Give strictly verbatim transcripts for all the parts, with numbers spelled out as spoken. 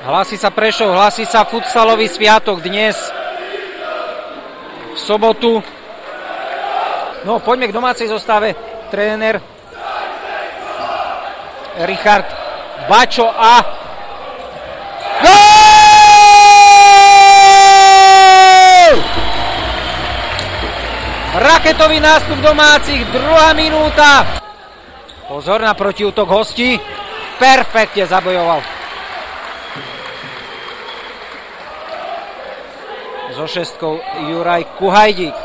Hlási sa Prešov, hlási sa futsalový sviatok dnes v sobotu. No, poďme k domácej zostave. Tréner Richard Bačo a gól! Raketový nástup domácich, druhá minúta. Pozor na protiútok hostí. Perfektne zabojoval. So šestkou Juraj Kuhajdík.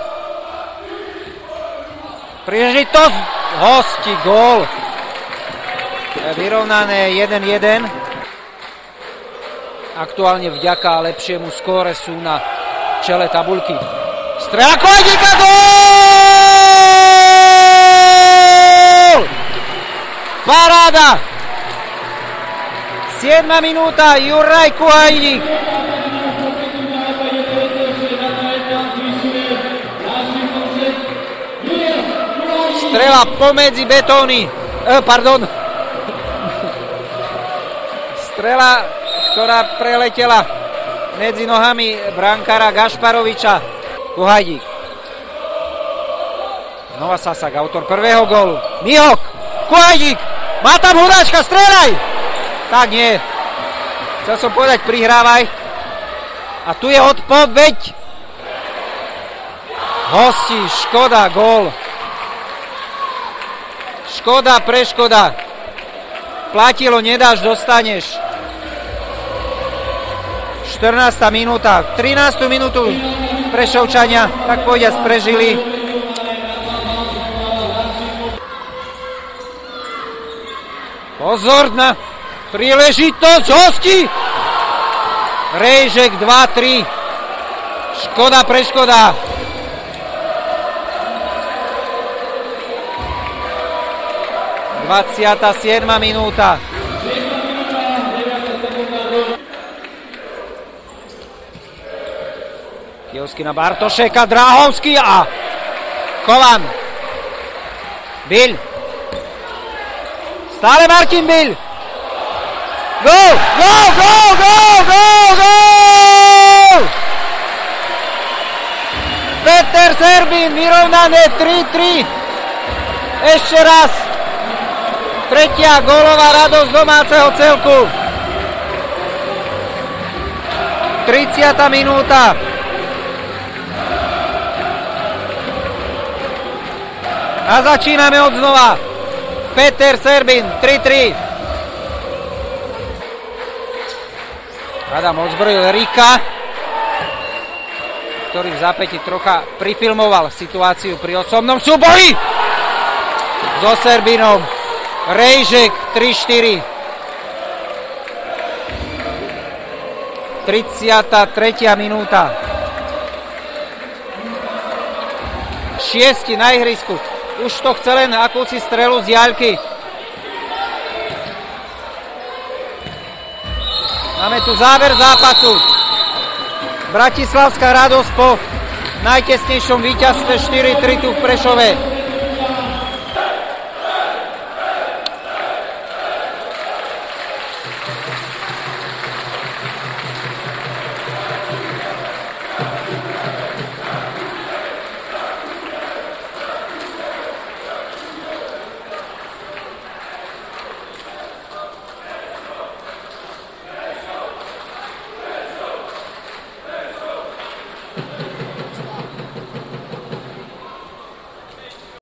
Príležitosť hosti, gól. Vyrovnané jeden jeden. Aktuálne vďaka lepšiemu skóre sú na čele tabuľky. Strela Kuhajdíka, gól! Paráda! siedma minúta, Juraj Kuhajdík. Strela pomedzi betóny. E, pardon. Strela, ktorá preletela medzi nohami brankára Gašparoviča. Kuhajdík. Znova Sasak, autor prvého gólu. Mihok. Kuhajdík. Má tam hudáčka, strelaj. Tak nie. Chcel som povedať, prihrávaj. A tu je odpoveď. Hosti, škoda, gól. Škoda, preškoda. Platilo, nedáš, dostaneš. štrnásta minúta. trinástu minútu Prešovčania, tak povediac, prežili. Pozor na príležitosť hostí. Rejžek dva tri. Škoda, preškoda. dvadsiata siedma minúta. Kijovský na Bartošeka, Dráhovský a Kovan. Bill. Stále Martin Bill. Gól, gól, gól, gól, gól, gól! Peter Serbin, vyrovnané tri tri. Ešte raz. Tretia gólová radosť domáceho celku. tridsiata minúta. A začíname od znova. Peter Serbin, tri tri. Adam odzbrojil Rika, ktorý v zápäti trocha prifilmoval situáciu pri osobnom súboji so Serbinom. Rejžek tri štyri. tridsiata tretia minúta. Šiesti na ihrisku. Už to chce len akúsi strelu z diaľky. Máme tu záver zápasu. Bratislavská radosť po najtesnejšom víťazstve štyri tri tu v Prešove.